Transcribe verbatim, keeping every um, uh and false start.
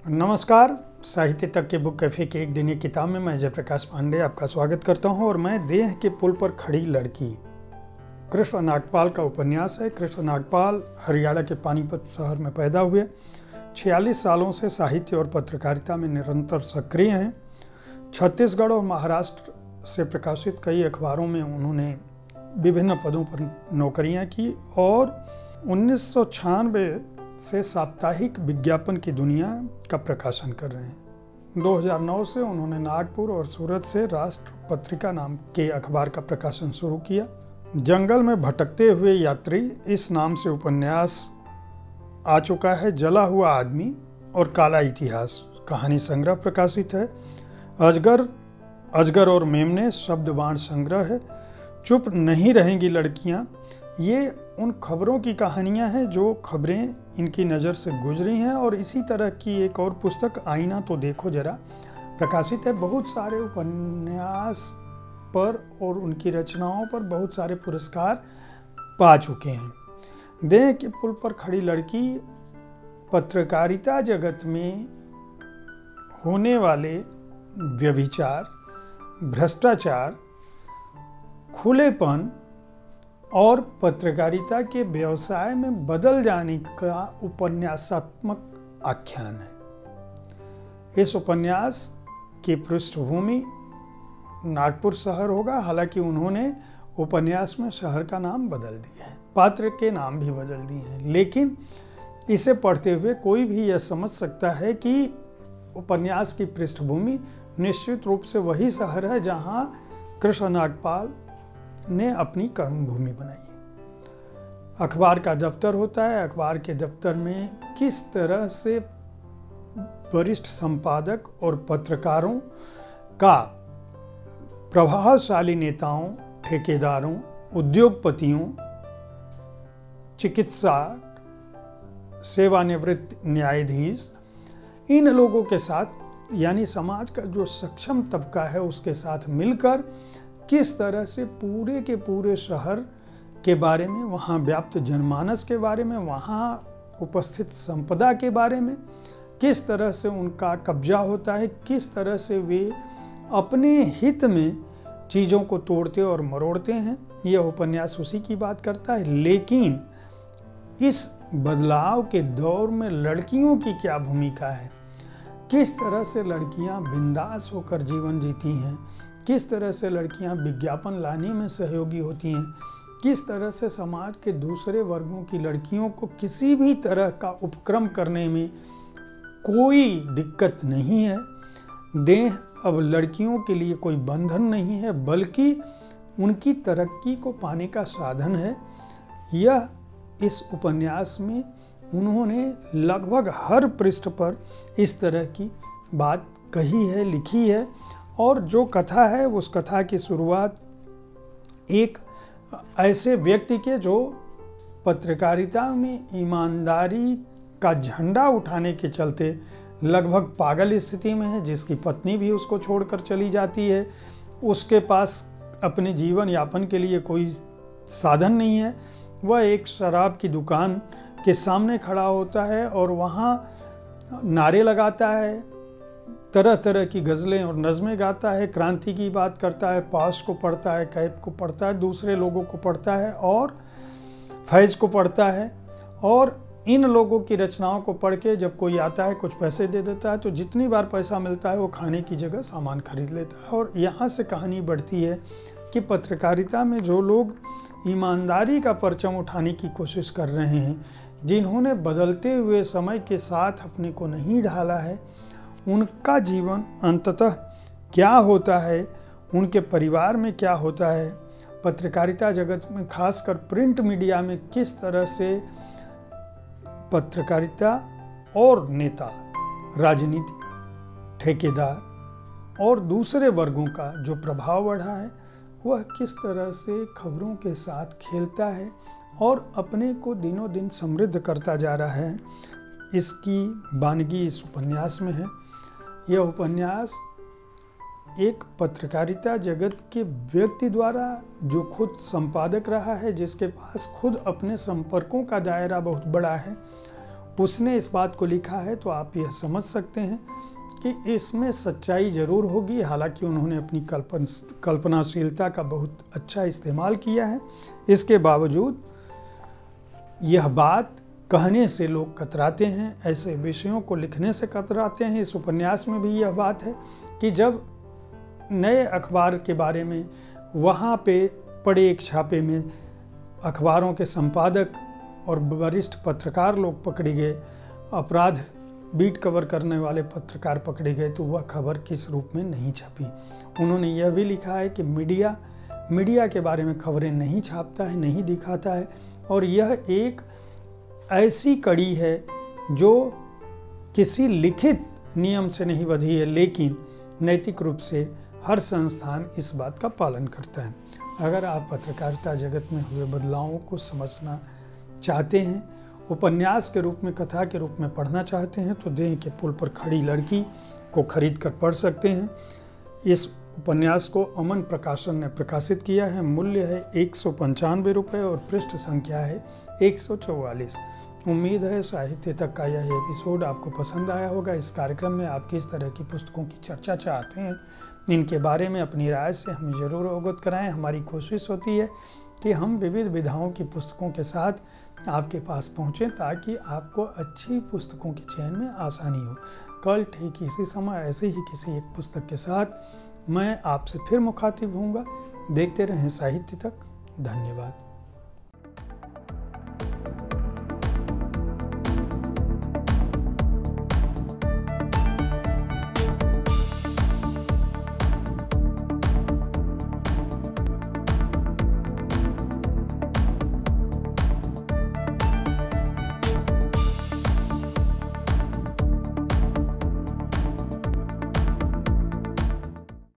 नमस्कार। साहित्य तक के बुक कैफे के एक दिन एक किताब में मैं जयप्रकाश पांडे आपका स्वागत करता हूं और मैं देह के पुल पर खड़ी लड़की कृष्ण नागपाल का उपन्यास है। कृष्ण नागपाल हरियाणा के पानीपत शहर में पैदा हुए। छियालीस सालों से साहित्य और पत्रकारिता में निरंतर सक्रिय हैं। छत्तीसगढ़ और महाराष्ट्र से प्रकाशित कई अखबारों में उन्होंने विभिन्न पदों पर नौकरियां की और उन्नीस सौ छियानवे से साप्ताहिक विज्ञापन की दुनिया का प्रकाशन कर रहे हैं। दो हज़ार नौ से उन्होंने नागपुर और सूरत से राष्ट्र पत्रिका नाम के अखबार का प्रकाशन शुरू किया। जंगल में भटकते हुए यात्री इस नाम से उपन्यास आ चुका है। जला हुआ आदमी और काला इतिहास कहानी संग्रह प्रकाशित है। अजगर अजगर और मेमने शब्दवाण संग्रह है। चुप नहीं रहेंगी लड़कियां, ये उन खबरों की कहानियां हैं जो खबरें इनकी नज़र से गुजरी हैं। और इसी तरह की एक और पुस्तक आईना तो देखो जरा प्रकाशित है। बहुत सारे उपन्यास पर और उनकी रचनाओं पर बहुत सारे पुरस्कार पा चुके हैं। देह के पुल पर खड़ी लड़की पत्रकारिता जगत में होने वाले व्यभिचार, भ्रष्टाचार, खुलेपन और पत्रकारिता के व्यवसाय में बदल जाने का उपन्यासात्मक आख्यान है। इस उपन्यास की पृष्ठभूमि नागपुर शहर होगा। हालांकि उन्होंने उपन्यास में शहर का नाम बदल दिया है, पात्र के नाम भी बदल दिए हैं, लेकिन इसे पढ़ते हुए कोई भी यह समझ सकता है कि उपन्यास की पृष्ठभूमि निश्चित रूप से वही शहर है जहां कृष्ण नागपाल ने अपनी कर्मभूमि बनाई। अखबार का दफ्तर होता है। अखबार के दफ्तर में किस तरह से वरिष्ठ संपादक और पत्रकारों का प्रभावशाली नेताओं, ठेकेदारों, उद्योगपतियों, चिकित्सा, सेवानिवृत्त न्यायाधीश, इन लोगों के साथ यानी समाज का जो सक्षम तबका है उसके साथ मिलकर किस तरह से पूरे के पूरे शहर के बारे में, वहाँ व्याप्त जनमानस के बारे में, वहाँ उपस्थित संपदा के बारे में किस तरह से उनका कब्जा होता है, किस तरह से वे अपने हित में चीज़ों को तोड़ते और मरोड़ते हैं। यह उपन्यास उसी की बात करता है। लेकिन इस बदलाव के दौर में लड़कियों की क्या भूमिका है, किस तरह से लड़कियां बिंदास होकर जीवन जीती हैं, किस तरह से लड़कियां विज्ञापन लाने में सहयोगी होती हैं, किस तरह से समाज के दूसरे वर्गों की लड़कियों को किसी भी तरह का उपक्रम करने में कोई दिक्कत नहीं है। देह अब लड़कियों के लिए कोई बंधन नहीं है, बल्कि उनकी तरक्की को पाने का साधन है। यह इस उपन्यास में उन्होंने लगभग हर पृष्ठ पर इस तरह की बात कही है, लिखी है। और जो कथा है उस कथा की शुरुआत एक ऐसे व्यक्ति के जो पत्रकारिता में ईमानदारी का झंडा उठाने के चलते लगभग पागल स्थिति में है, जिसकी पत्नी भी उसको छोड़कर चली जाती है। उसके पास अपने जीवन यापन के लिए कोई साधन नहीं है। वह एक शराब की दुकान के सामने खड़ा होता है और वहाँ नारे लगाता है, तरह तरह की गज़लें और नज़में गाता है, क्रांति की बात करता है, पास को पढ़ता है, कैप को पढ़ता है, दूसरे लोगों को पढ़ता है और फैज़ को पढ़ता है। और इन लोगों की रचनाओं को पढ़ के जब कोई आता है कुछ पैसे दे देता है, तो जितनी बार पैसा मिलता है वो खाने की जगह सामान खरीद लेता है। और यहाँ से कहानी बढ़ती है कि पत्रकारिता में जो लोग ईमानदारी का परचम उठाने की कोशिश कर रहे हैं, जिन्होंने बदलते हुए समय के साथ अपने को नहीं ढाला है, उनका जीवन अंततः क्या होता है, उनके परिवार में क्या होता है, पत्रकारिता जगत में खासकर प्रिंट मीडिया में किस तरह से पत्रकारिता और नेता, राजनीति, ठेकेदार और दूसरे वर्गों का जो प्रभाव बढ़ा है, वह किस तरह से खबरों के साथ खेलता है और अपने को दिनों दिन समृद्ध करता जा रहा है, इसकी वानगी इस उपन्यास में है। यह उपन्यास एक पत्रकारिता जगत के व्यक्ति द्वारा जो खुद संपादक रहा है, जिसके पास खुद अपने संपर्कों का दायरा बहुत बड़ा है, उसने इस बात को लिखा है तो आप यह समझ सकते हैं कि इसमें सच्चाई ज़रूर होगी। हालांकि उन्होंने अपनी कल्पन कल्पनाशीलता का बहुत अच्छा इस्तेमाल किया है, इसके बावजूद यह बात कहने से लोग कतराते हैं, ऐसे विषयों को लिखने से कतराते हैं। इस उपन्यास में भी यह बात है कि जब नए अखबार के बारे में वहाँ पे पड़े एक छापे में अखबारों के संपादक और वरिष्ठ पत्रकार लोग पकड़े गए, अपराध बीट कवर करने वाले पत्रकार पकड़े गए, तो वह खबर किस रूप में नहीं छपी। उन्होंने यह भी लिखा है कि मीडिया मीडिया के बारे में खबरें नहीं छापता है, नहीं दिखाता है, और यह एक ऐसी कड़ी है जो किसी लिखित नियम से नहीं बंधी है, लेकिन नैतिक रूप से हर संस्थान इस बात का पालन करता है। अगर आप पत्रकारिता जगत में हुए बदलावों को समझना चाहते हैं, उपन्यास के रूप में, कथा के रूप में पढ़ना चाहते हैं, तो देह के पुल पर खड़ी लड़की को खरीद कर पढ़ सकते हैं। इस उपन्यास को अमन प्रकाशन ने प्रकाशित किया है। मूल्य है एक सौ पंचानवे रुपये और पृष्ठ संख्या है एक सौ चौवालीस। उम्मीद है साहित्य तक का यह एपिसोड आपको पसंद आया होगा। इस कार्यक्रम में आप किस तरह की पुस्तकों की चर्चा चाहते हैं, इनके बारे में अपनी राय से हमें ज़रूर अवगत कराएं। हमारी कोशिश होती है कि हम विविध विधाओं की पुस्तकों के साथ आपके पास पहुँचें ताकि आपको अच्छी पुस्तकों के चयन में आसानी हो। कल ठीक इसी समय ऐसे ही किसी एक पुस्तक के साथ मैं आपसे फिर मुखातिब होऊंगा। देखते रहें साहित्य तक। धन्यवाद।